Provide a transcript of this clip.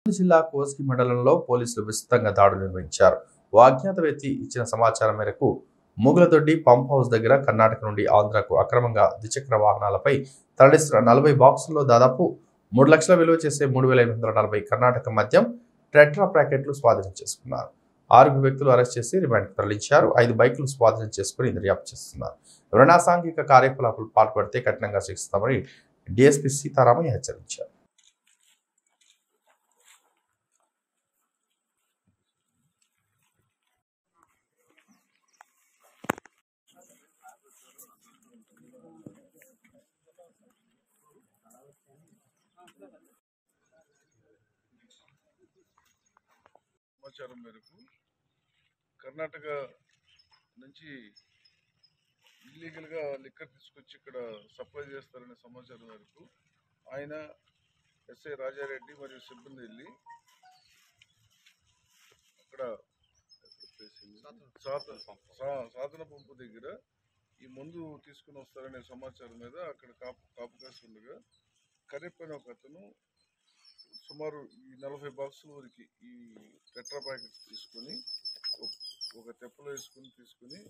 కర్నూలు జిల్లా కోస్గి మండలంలో పోలీసులు విస్తృతంగా దాడులు నిర్వహించారు. ఓ అజ్ఞాత వ్యక్తి ఇచ్చిన సమాచారం మేరకు మూగులదొడ్డి పంప్ హౌస్ దగ్గర కర్ణాటక నుండి ఆంధ్రకు అక్రమంగా ద్విచక్ర వాహనాలపై తరలిస్తున్న 40 బాక్సుల్లో దాదాపు 3 లక్షల విలువ చేసే 3,840 కర్ణాటక మద్యం టెట్రా ప్యాకెట్లు స్వాధీనం చేసుకున్నారు. 6 వ్యక్తులు అరెస్ట్ చేసి రిమాండ్కు తరలించారు. 5 బైకులు స్వాధీనం చేసుకుని దర్యాప్తు చేస్తున్నారు. ఎవరైనా అసాంఘిక కార్యకలాపాలు పాల్పడితే కఠినంగా శిక్షిస్తామని డీఎస్పీ సీతారామయ్య హెచ్చరించారు. సమాచారం మేరకు కర్ణాటక నుంచి ఇల్లీగల్గా లిక్కర్ తీసుకొచ్చి ఇక్కడ సప్లై చేస్తారనే సమాచారం మేరకు ఆయన ఎస్ఐ రాజారెడ్డి మరియు సిబ్బంది వెళ్ళి అక్కడ సాధన పంపు దగ్గర ఈ మందు తీసుకుని వస్తారనే సమాచారం మీద అక్కడ కాపు కాసి ఉండగా కరెప్ అనే ఒక అతను సుమారు ఈ 40 బాక్సుల వరకు ఈ టెట్రా ప్యాకెట్స్ తీసుకొని ఒక తెప్పలో వేసుకుని తీసుకుని